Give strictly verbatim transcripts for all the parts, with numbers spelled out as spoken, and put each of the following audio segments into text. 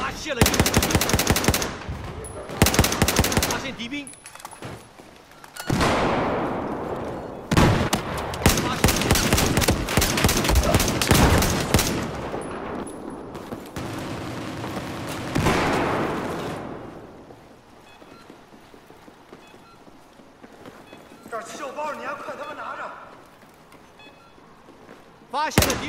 发现了敌人，发现敌兵。 这儿汽油包，你还快他妈拿着！ 发现了敌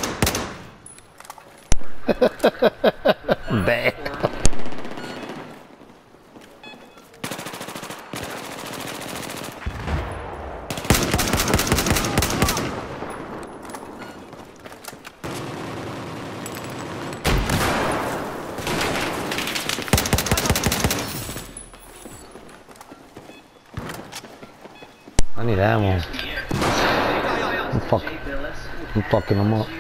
人。对。I need ammo. I'm, fuck, I'm fucking him up.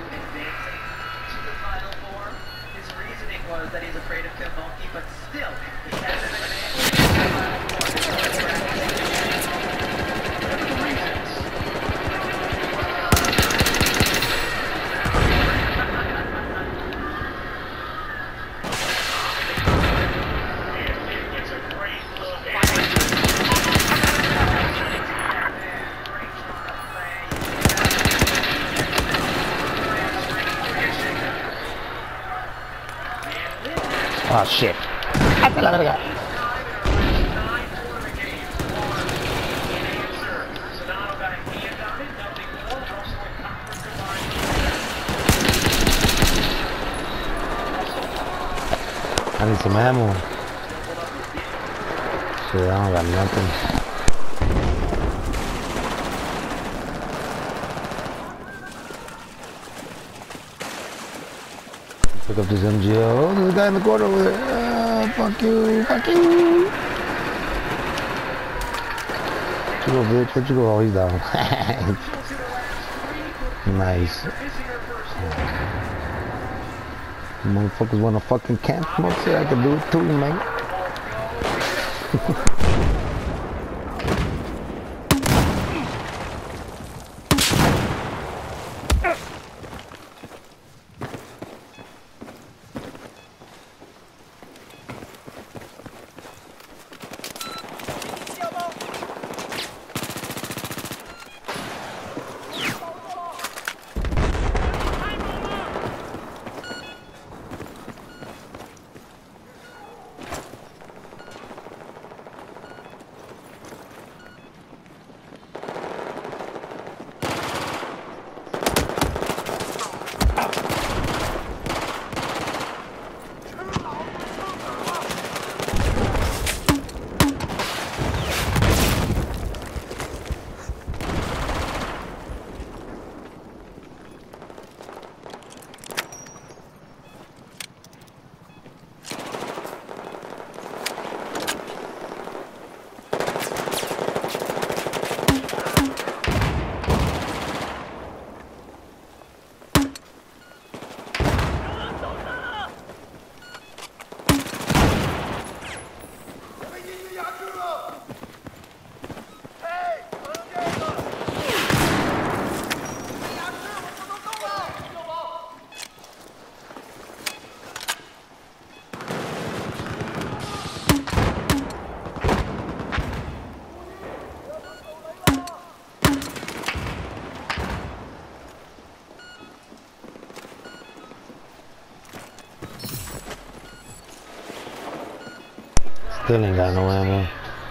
Oh shit. Hasta la verga. I need some ammo. Shit, I don't got nothing. Pick up this M G L. Oh, there's a guy in the corner over there. Uh, fuck you, fuck you. Where'd you go, bitch? Where'd you go? Oh, he's down. Nice. Motherfuckers wanna fucking camp? Come up here, I can do it too, man. Still ain't got no ammo.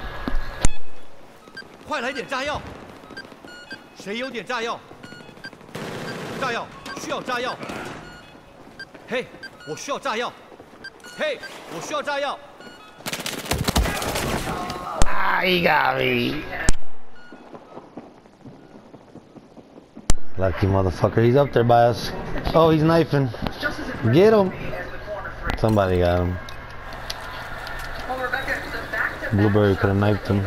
快来点炸药！谁有点炸药？炸药，需要炸药。嘿，我需要炸药。嘿，我需要炸药。 Ah, he got me. Lucky motherfucker, he's up there by us. Oh, he's knifing. Get him. Somebody got him. Blueberry could have knifed him.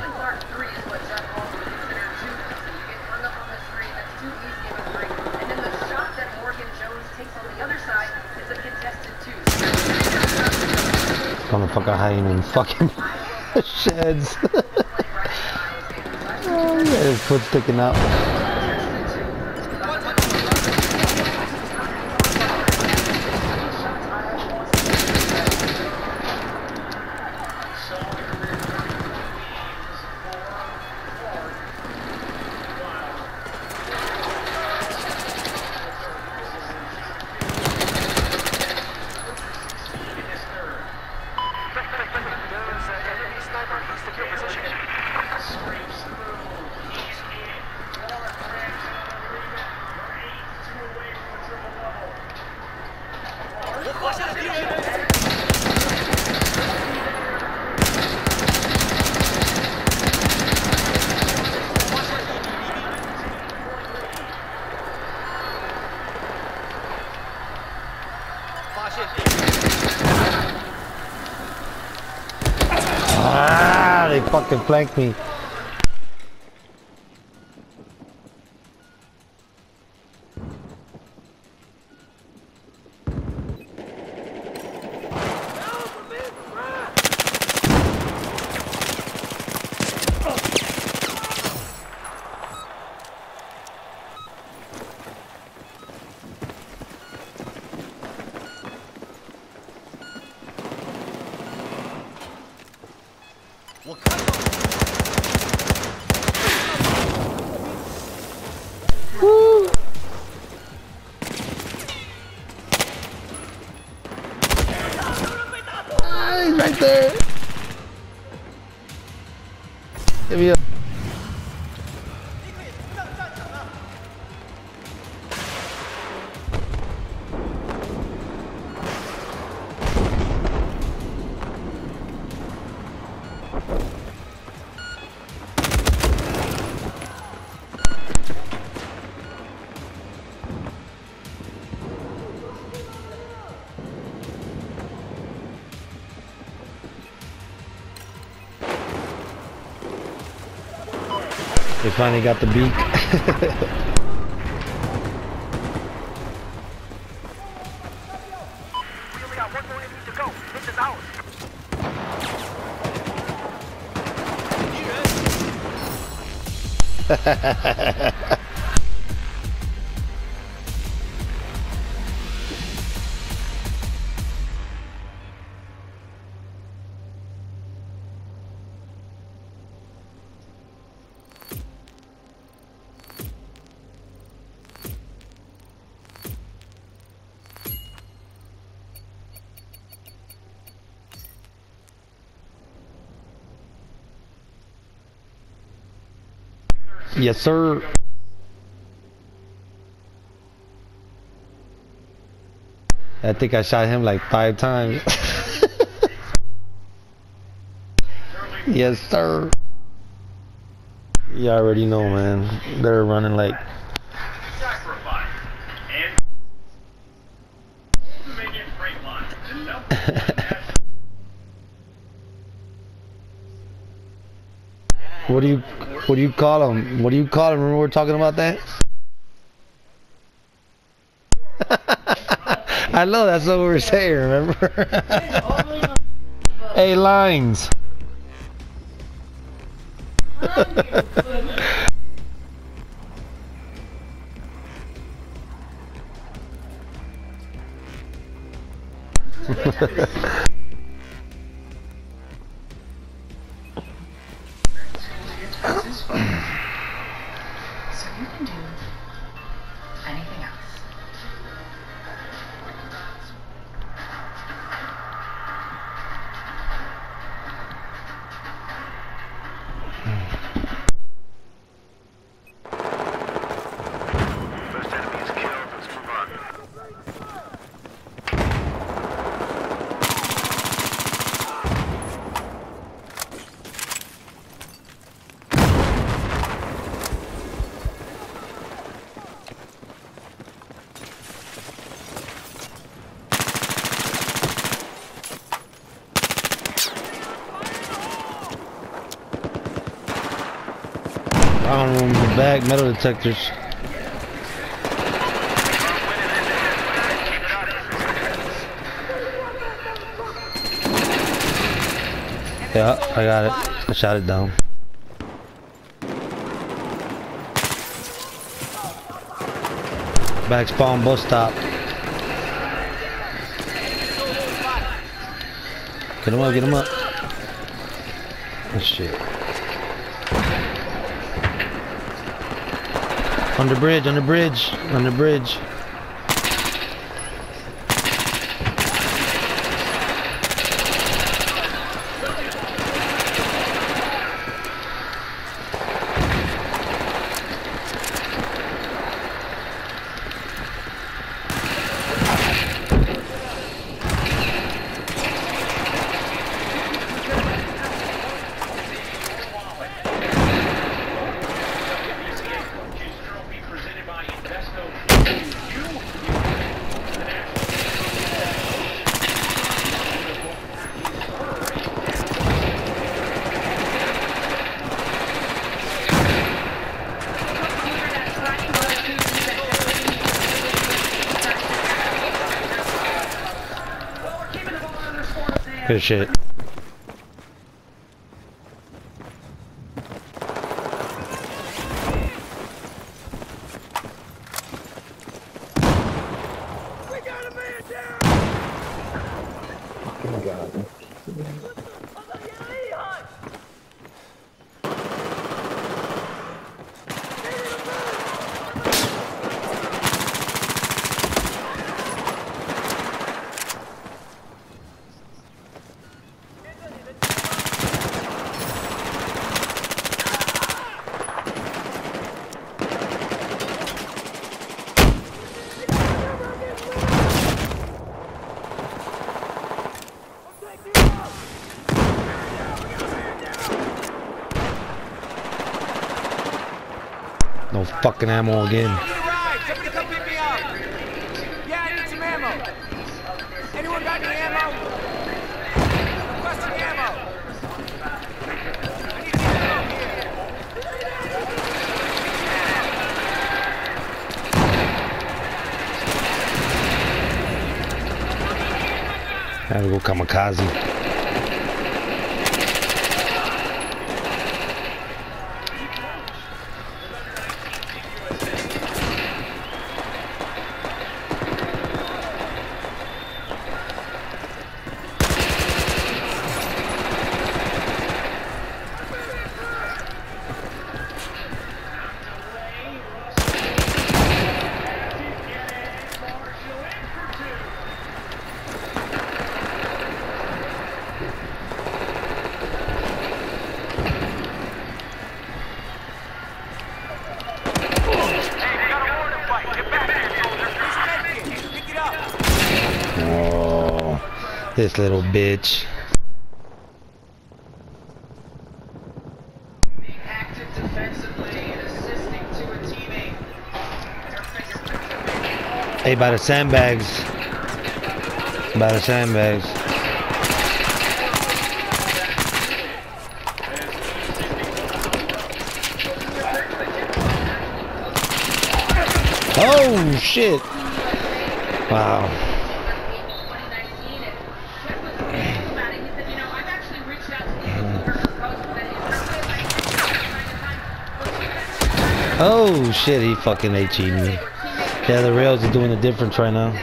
Motherfucker hiding in fucking sheds. Oh, yeah, his foot sticking out. Ah, they fucking flanked me. Woo! Ah, he's right there. Give me up. They finally got the beak. We only got one more inning to go. This is ours. Yes, sir. I think I shot him like five times. Yes, sir. You already know, man. They're running like. Sacrifice. And make it straight line. What do you, what do you call them? What do you call them? Remember we were talking about that? I know that's what we were saying. Remember? Hey, lines. So you can do anything else. First enemy is killed. Let's move on. Round room, the bag, metal detectors. Yeah, I got it. I shot it down. Back spawn bus stop. Get him up, get him up. Oh shit. Under bridge, under bridge, under bridge. Presented by Invesco. Good shit. No fucking ammo again. Somebody come pick me up. Yeah, I need some ammo. Anyone got any ammo? Requesting ammo. I need some ammo here. I have to go kamikaze. Oh, this little bitch. Being active defensively and assisting to a teammate. Hey, by the sandbags. By the sandbags. Oh shit! Wow. Oh shit, he fucking HE'd me. Yeah, the rails are doing a difference right now.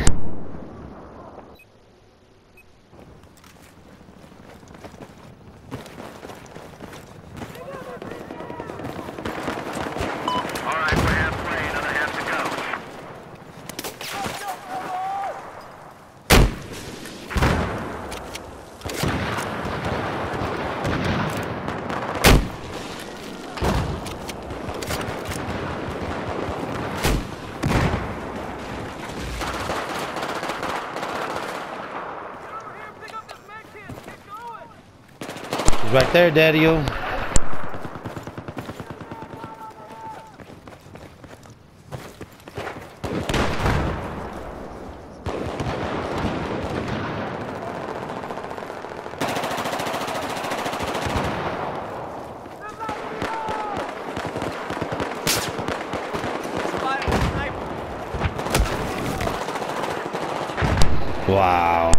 He's right there, Daddy-o. Wow.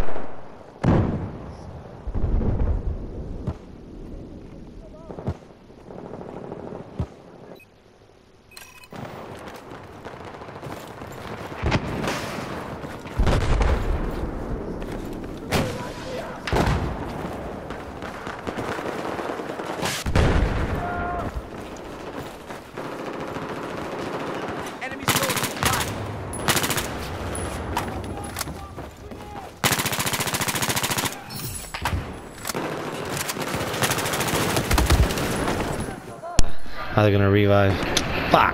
How they gonna revive? Fuck!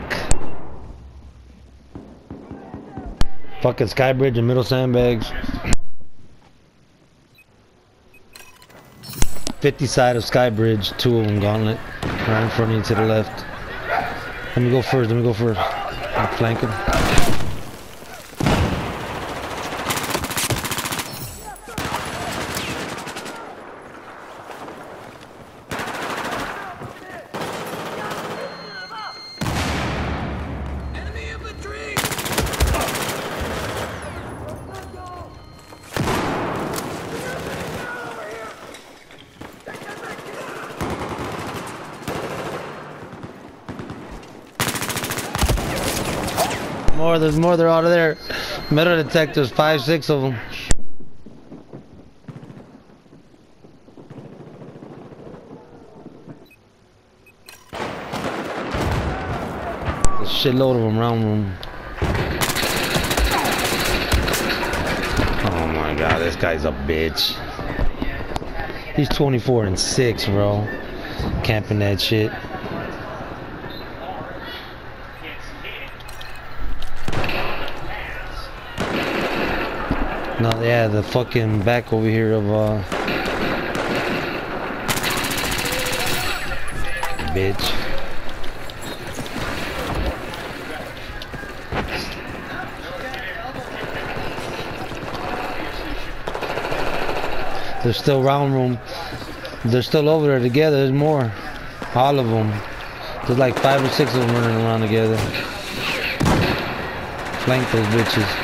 Fucking Skybridge and middle sandbags. fifty side of Skybridge, two of them gauntlet. Right in front of you to the left. Let me go first, let me go first. I'm flanking. more, there's more, they're out of there. Metal detectors, five, six of them. A shitload of them, round room. Oh my god, this guy's a bitch. He's twenty-four and six, bro. Camping that shit. No, yeah, the fucking back over here of uh bitch. They're still round room. They're still over there together. There's more. All of them. There's like five or six of them running around together. Flank those bitches.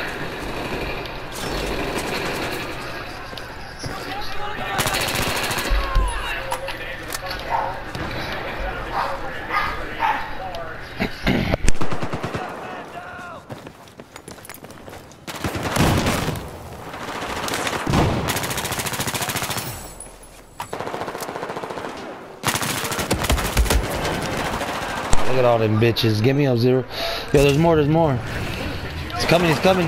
Look at all them bitches. Get me up, Zero. Yo, there's more, there's more. It's coming, it's coming.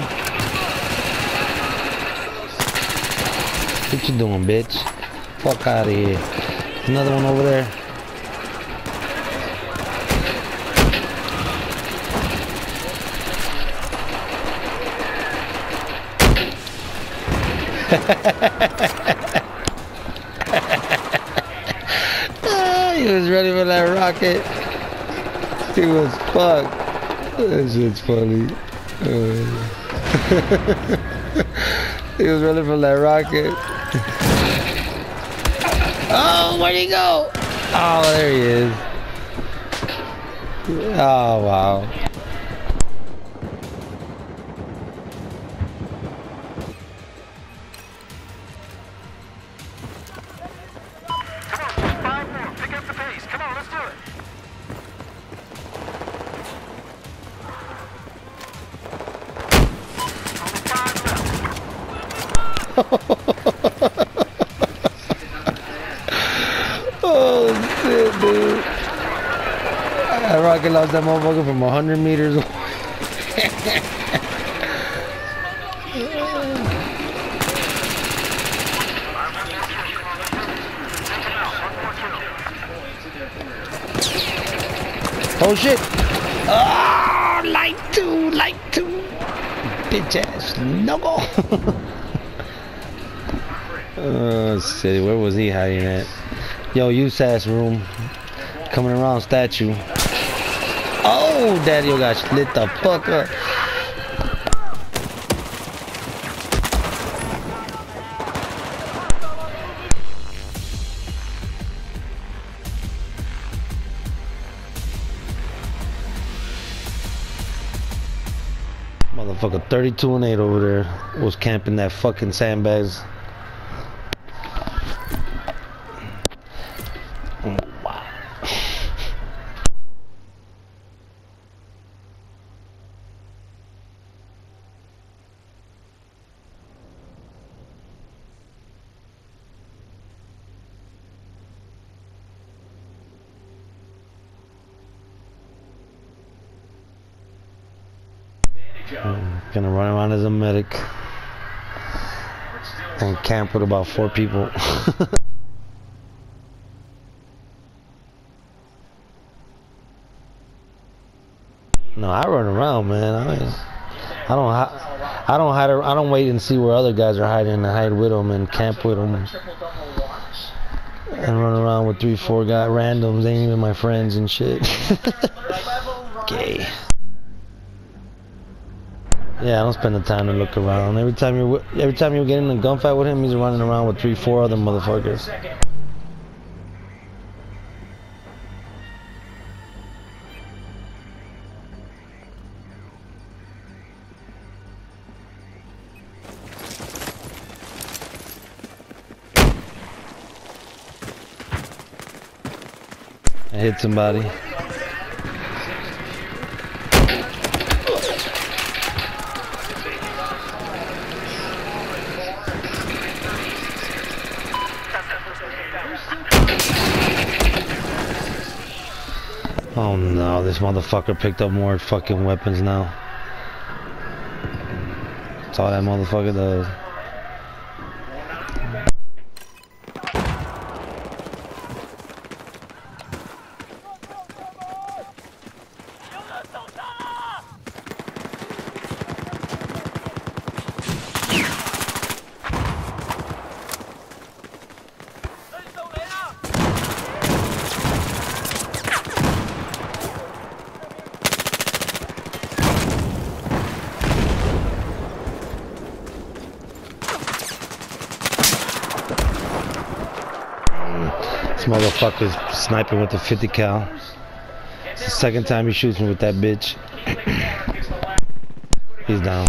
What you doing, bitch? Fuck out of here. Another one over there. He was ready for that rocket. He was fucked. That shit's funny. Uh, he was ready for that rocket. Oh, where'd he go? Oh, there he is. Oh, wow. Five more. Pick up the pace. Come on, let's do it. Only five left. Oh shit, dude. That rocket lost that motherfucker from a hundred meters away. Oh shit! Oh, light two, light two, bitch ass no go. Oh shit, where was he hiding at? Yo, U S A S room, coming around statue. Oh, Daddy got lit the fuck up. Motherfucker, thirty-two and eight over there was camping that fucking sandbags. Wow. I'm gonna run around as a medic and camp with about four people. No, I run around, man. I, mean, I don't. I, I don't hide. I don't wait and see where other guys are hiding and hide with them and camp with them and run around with three, four guy randoms. They ain't even my friends and shit. Okay. Yeah, I don't spend the time to look around. Every time you every time you get in a gunfight with him, he's running around with three, four other motherfuckers. I hit somebody. Oh no, this motherfucker picked up more fucking weapons now. That's all that motherfucker does. This motherfucker's sniping with the fifty cal. It's the second time he shoots me with that bitch. He's down.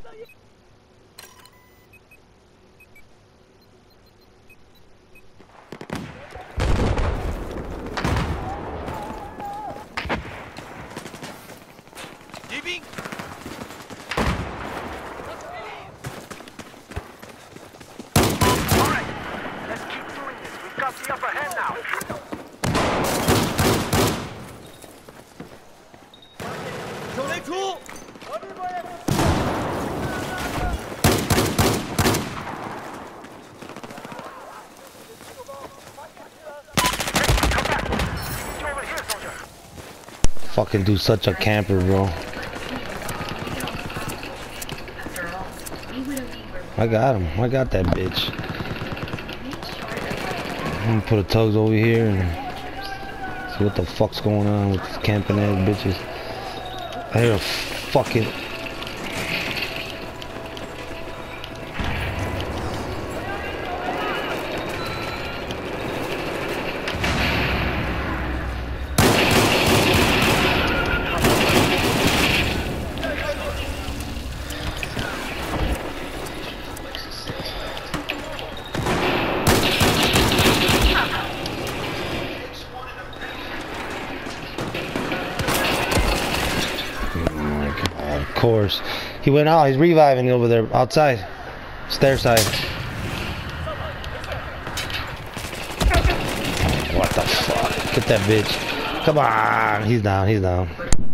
The upper hand now. 手雷出！ Fucking do such a camper, bro. I got him. I got that bitch. I'm gonna put a tugs over here and see what the fuck's going on with these camping ass bitches. I hear a fucking... Of course. He went out. He's reviving over there outside. Stair side. What the fuck? Get that bitch. Come on. He's down. He's down.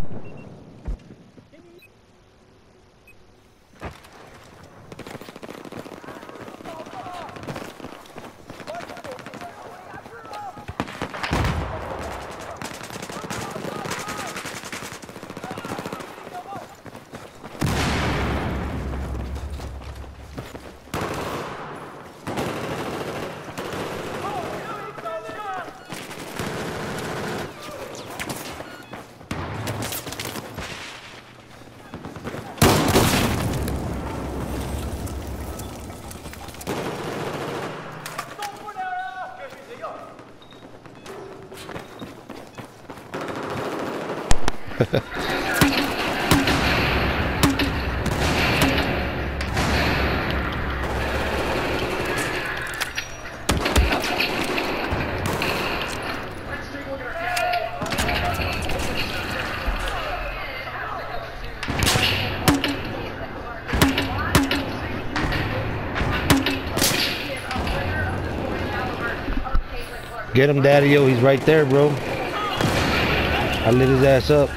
Get him, Daddy-O. He's right there, bro. I lit his ass up.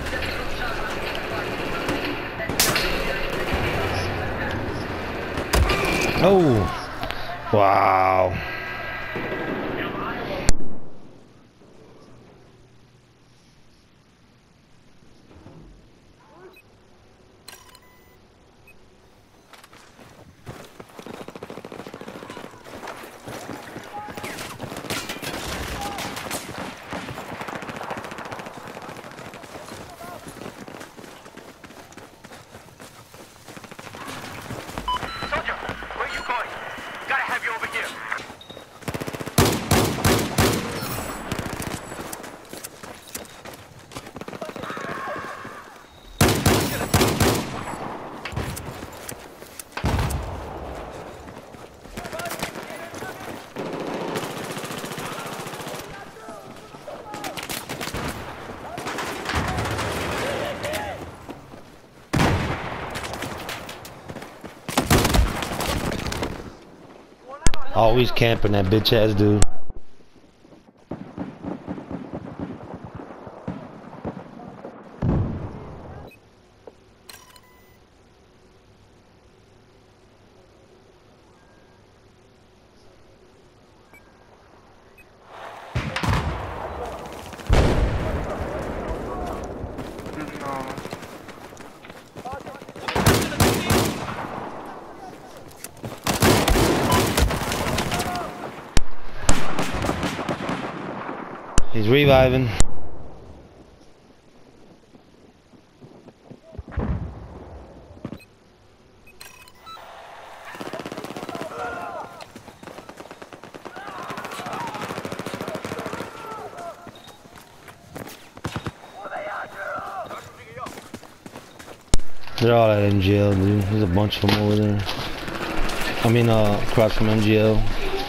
Oh. Wow. Always camping that bitch ass dude. He's reviving. They're all at M G L, dude. There's a bunch of them over there. I mean, uh, across from M G L.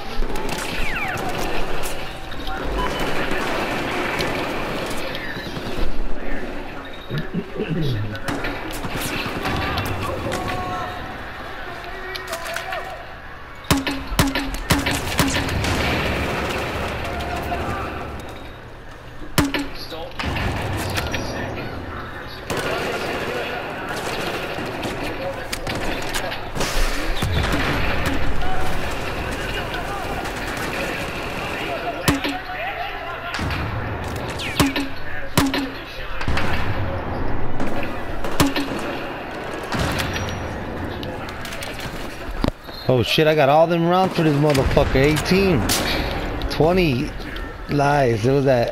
Oh shit, I got all them rounds for this motherfucker. eighteen. twenty lies. It was that.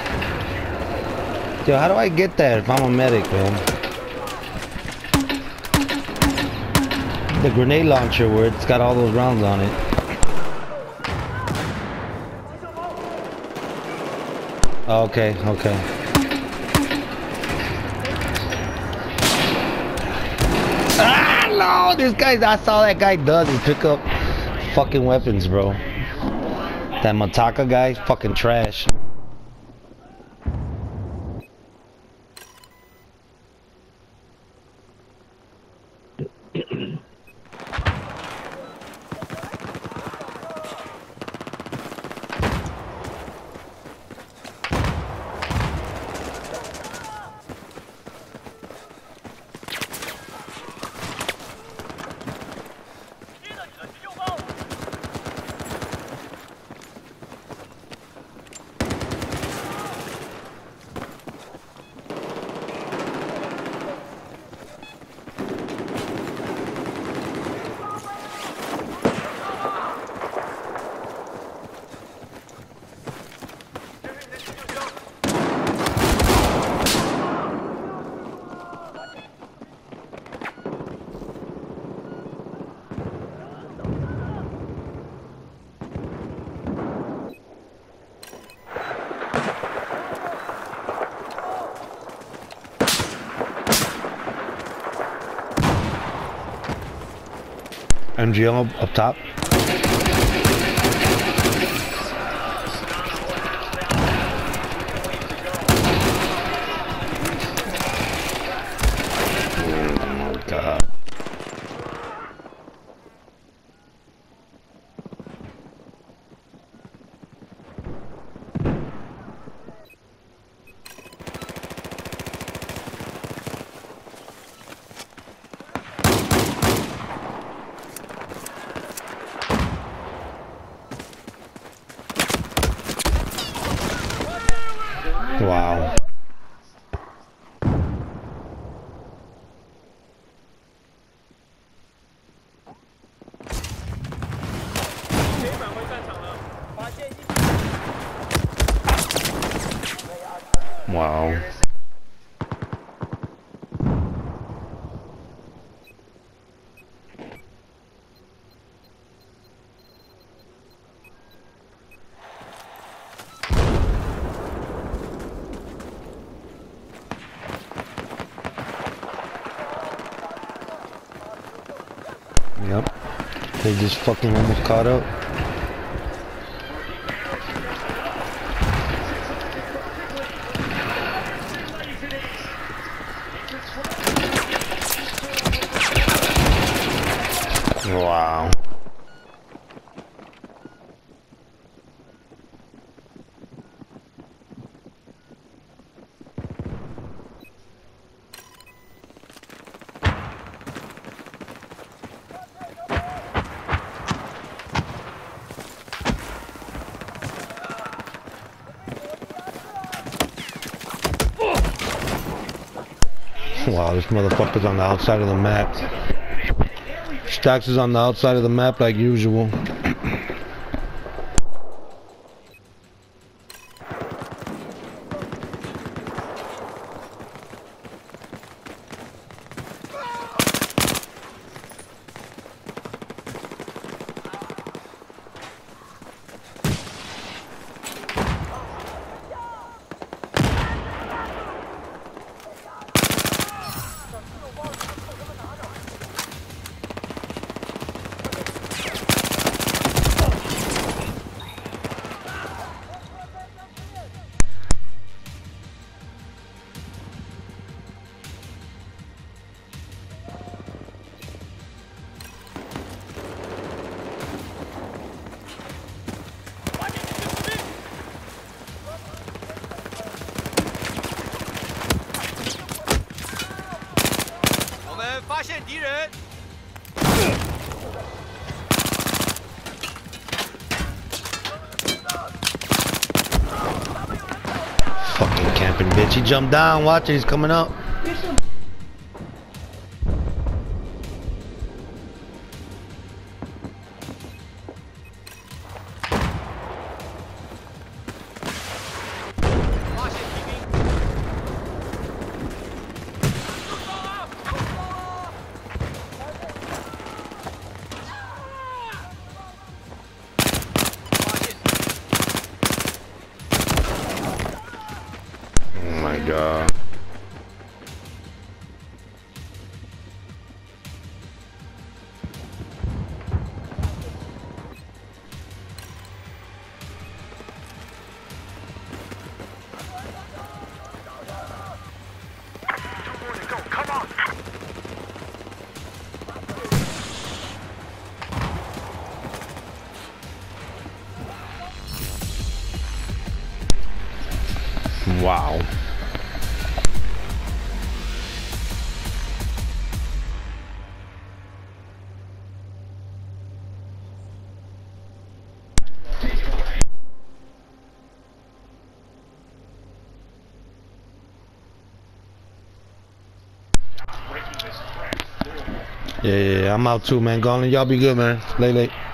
Yo, how do I get that if I'm a medic, man? The grenade launcher where it's got all those rounds on it. Okay, okay. Ah, no! This guy, that's all that guy does is pick up fucking weapons, bro. That Mataka guy, fucking trash. M G L up top. Oh God. Wow. Wow. Yep. They just fucking almost caught up. Wow. Wow, this motherfucker's on the outside of the map. Stax is on the outside of the map like usual. She jumped down. Watch it. He's coming up. Oh my god. Two more to go. Come on. Wow. Yeah, yeah, yeah, I'm out too, man. Go on, y'all be good, man. Late, late.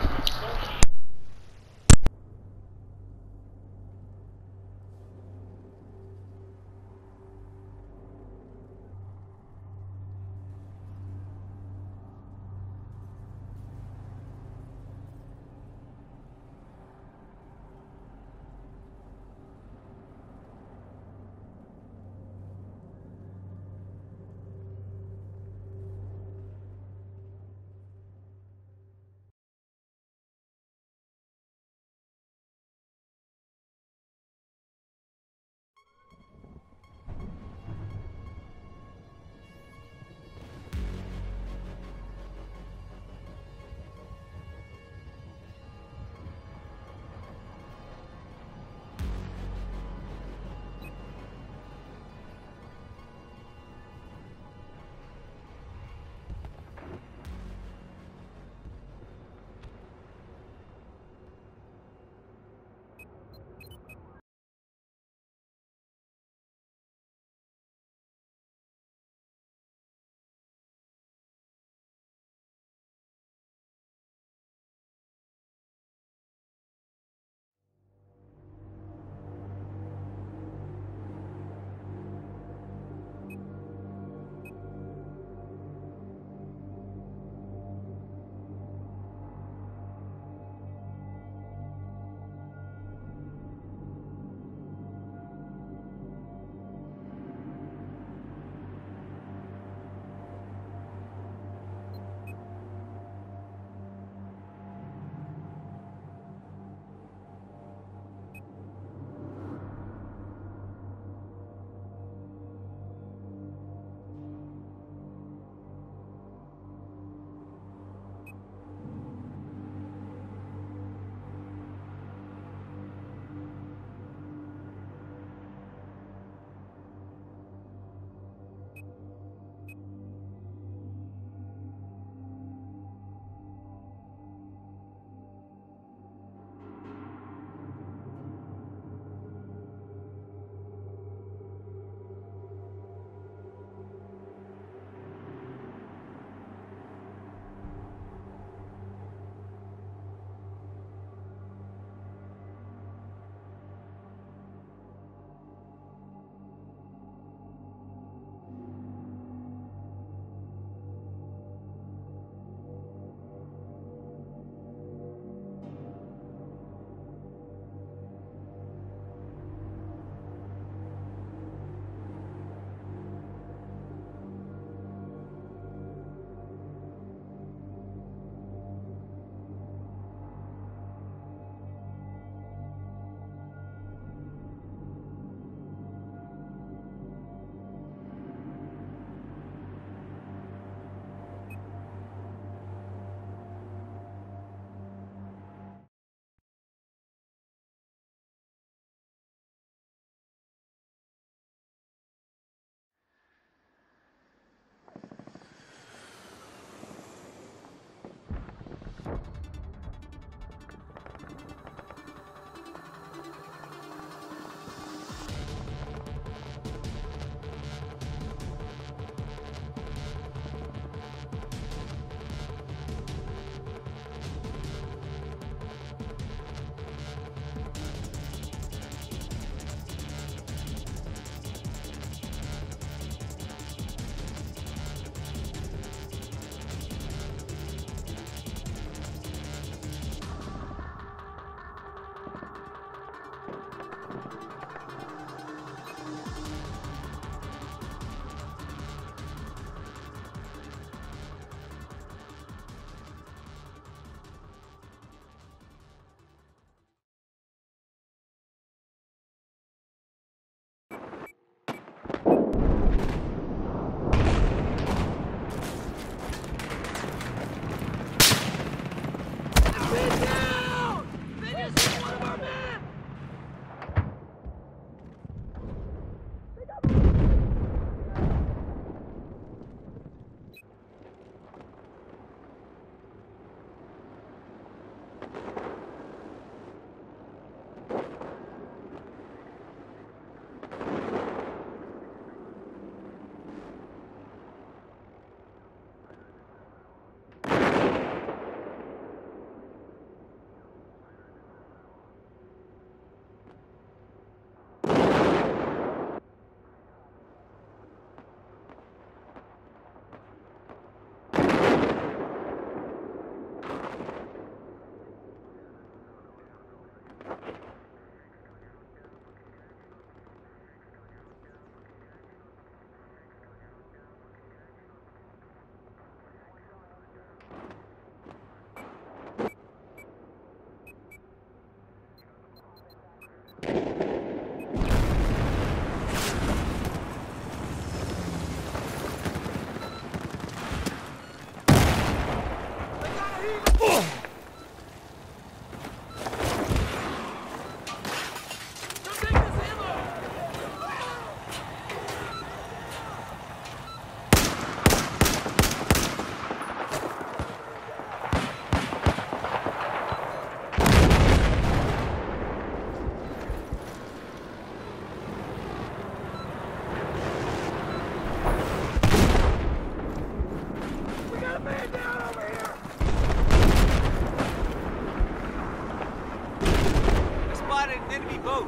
Boat.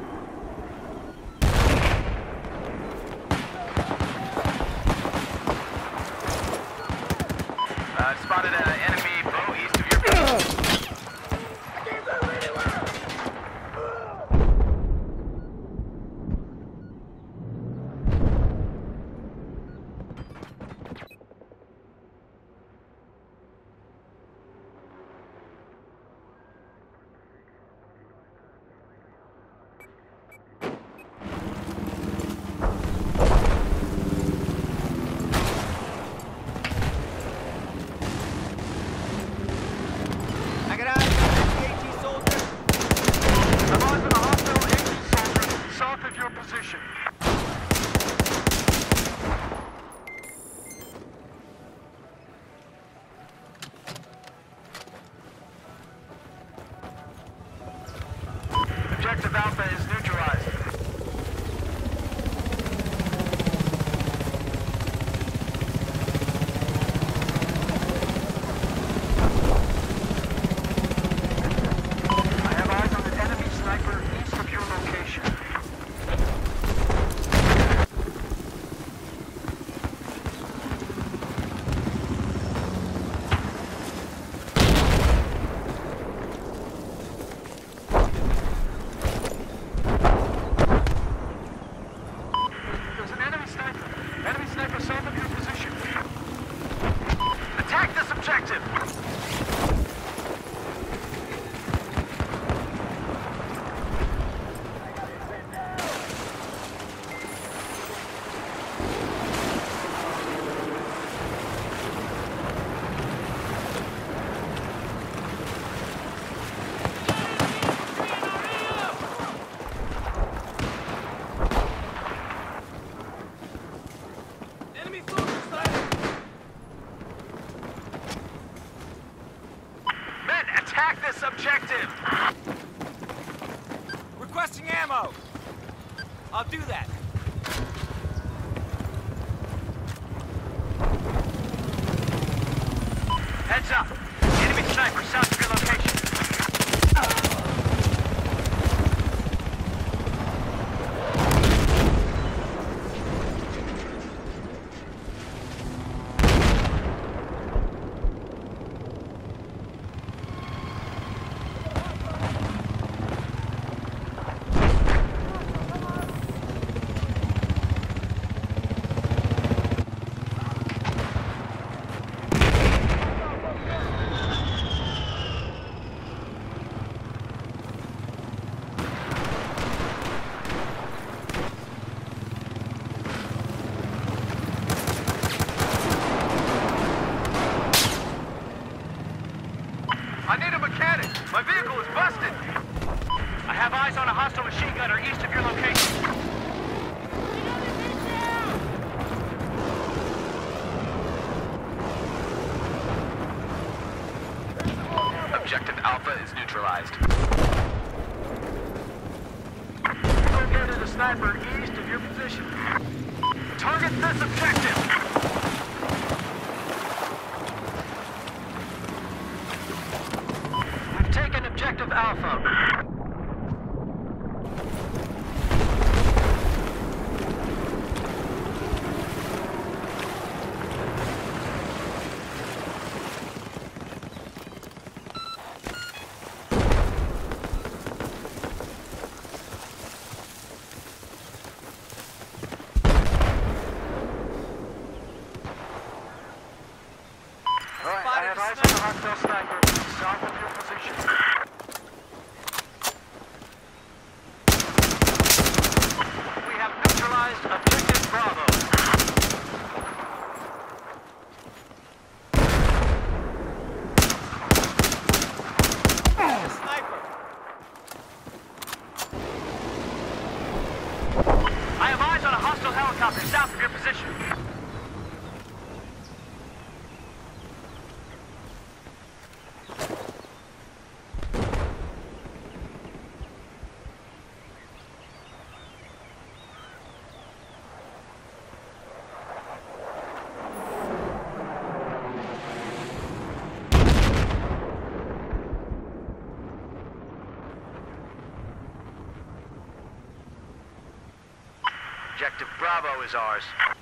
Uh, spotted an enemy boat east of your... I got eyes on the AT soldier. I'm on to the hostile AT soldiers south of your position. Objective Alpha is neutralized. I have eyes on an enemy sniper east of your location. There's an enemy sniper. Enemy sniper south of your position. Attack this objective! Enemy soldier sighted. Men, attack this objective! Requesting ammo. I'll do that. Heads up! Enemy sniper south of your location. I need a mechanic! My vehicle is busted! I have eyes on a hostile machine gunner east of your location. Objective Alpha is neutralized. Located a sniper east of your position. Target this objective! We've taken Objective Alpha. Alright, I have eyes on the hostile sniper south of your position. Objective Bravo is ours.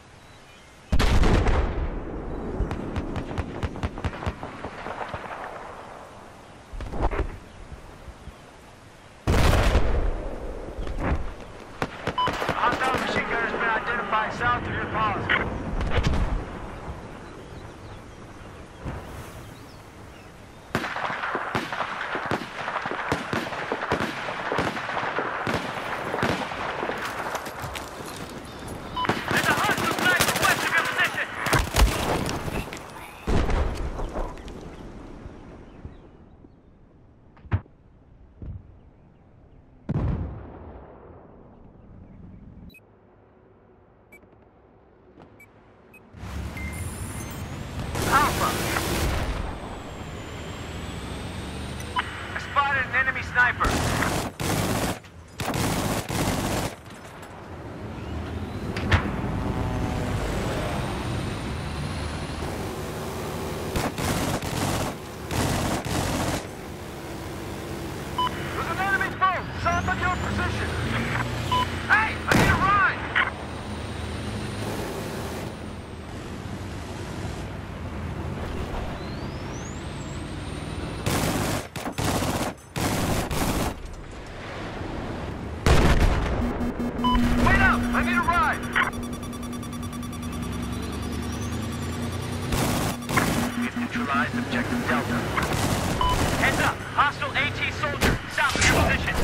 Hostile machine gunner has been identified south of your pause. Sniper. There's an enemy boat south of your position. Hey, I need a ride. Wait up! I need a ride! We've neutralized Objective Delta. Heads up! Hostile AT soldier, south of your position.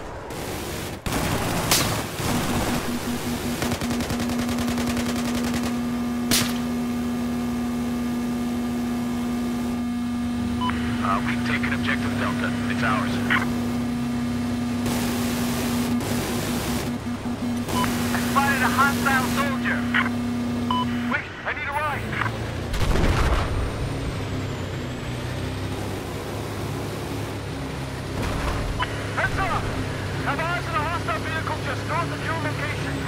Uh, we've taken Objective Delta. It's ours. Spotted a hostile soldier. Wait, I need a ride. Heads up! Have eyes on a hostile vehicle just north of your location.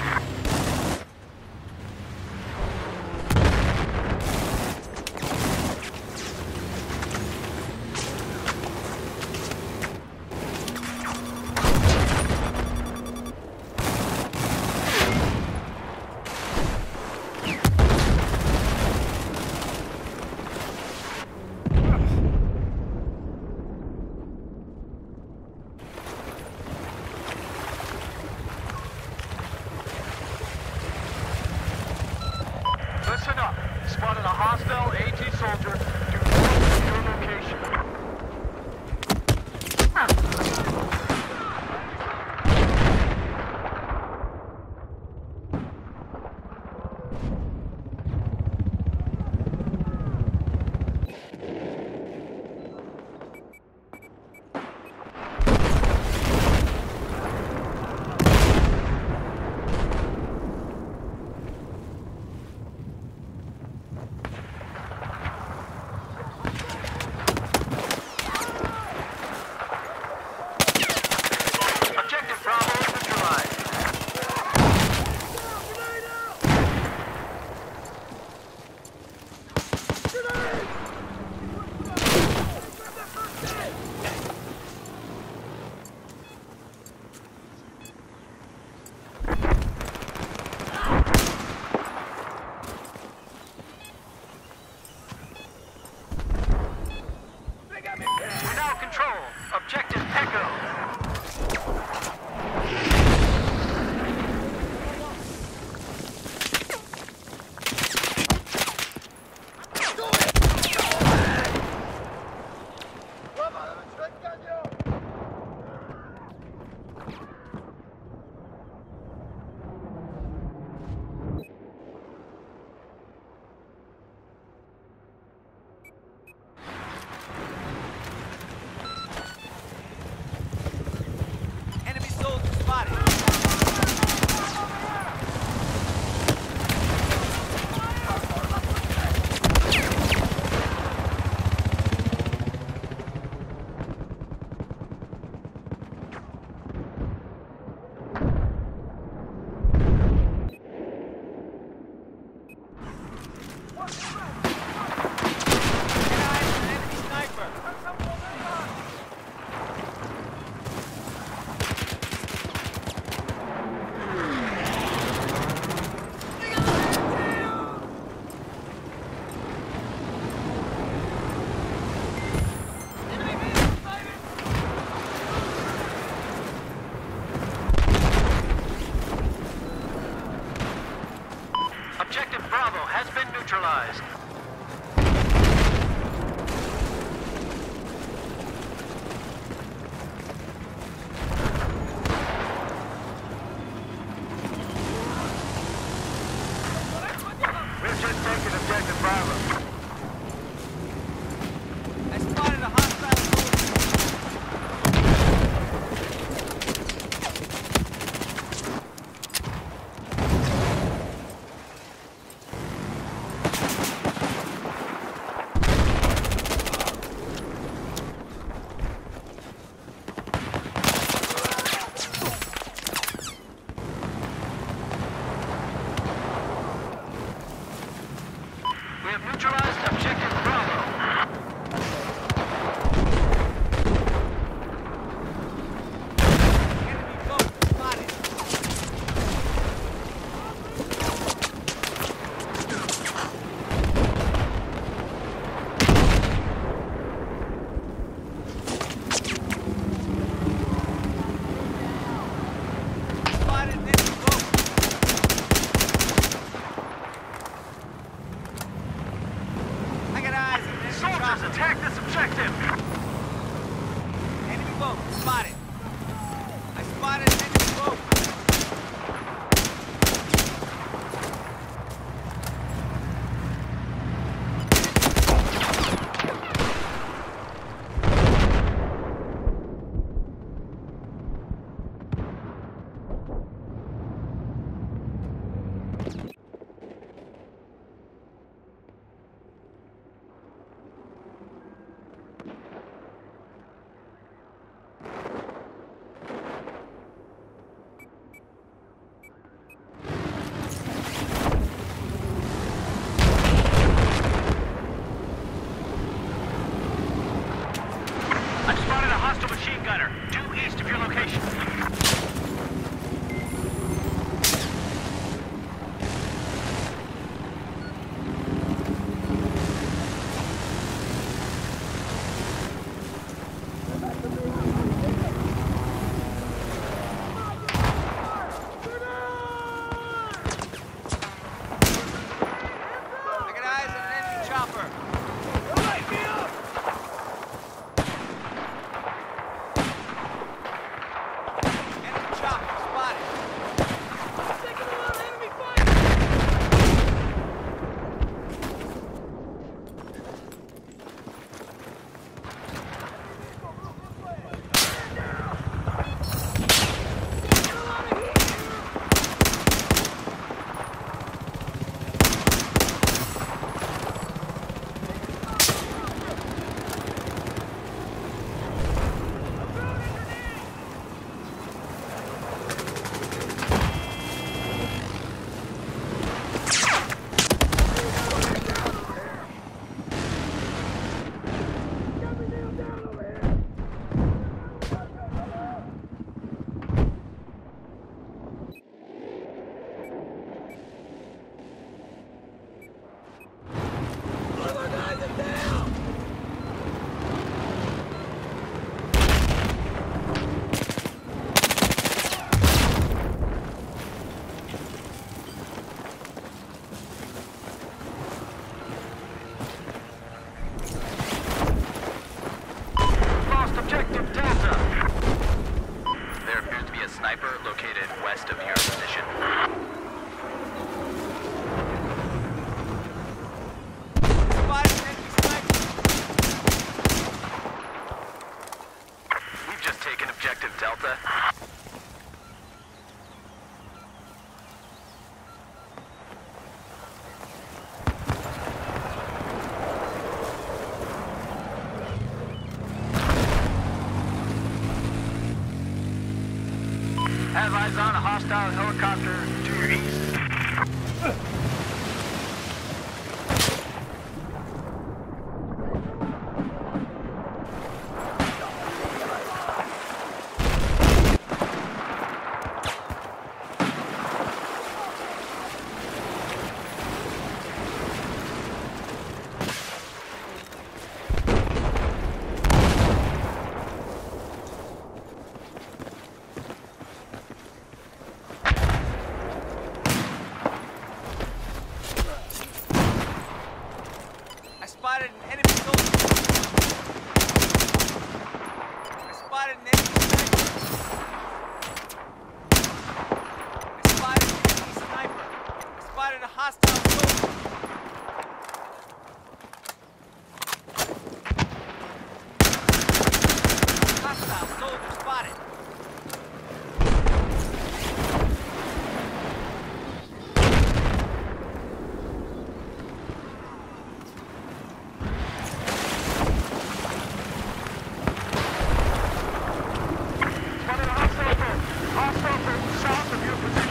Listen up. Spotted a hostile AT soldier due north of your location. Objective Echo. neutralized. We've just taken objective Bravo. I spotted a hostile soldier. We have neutralized objective Bravo. Enemy boat spotted. Spotted enemy boat. I got eyes on enemy Soldiers, chopper. attack this objective! Enemy boat spotted. I spotted an enemy boat. I've spotted a hostile machine gunner, due east of your location. I got eyes on an enemy chopper. Enemy chopper spotted. Lost objective Delta. There appears to be a sniper located west of your position. Spotted an enemy sniper. We've just taken objective Delta. Have eyes on a hostile helicopter to your east. Hostile soldier spotted. Spotted a hostile boat. Hostile boat south of your position.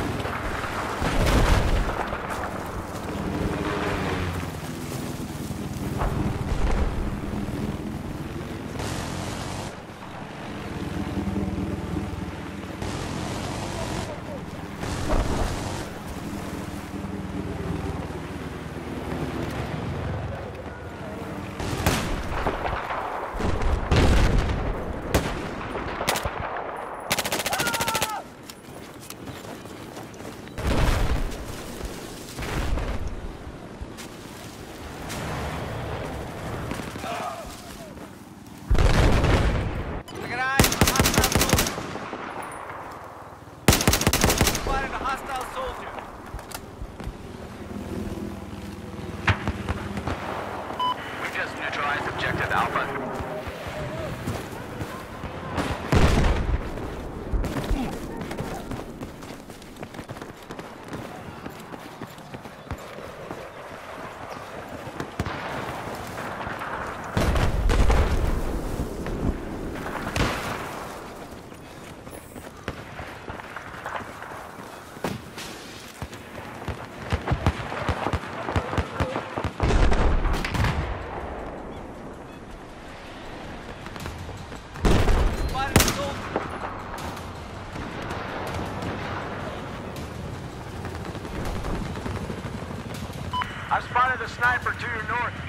I got eyes on a hostile soldier. Spotted a hostile soldier. We've just neutralized objective Alpha. Spotted a soldier. I've spotted a sniper to your north.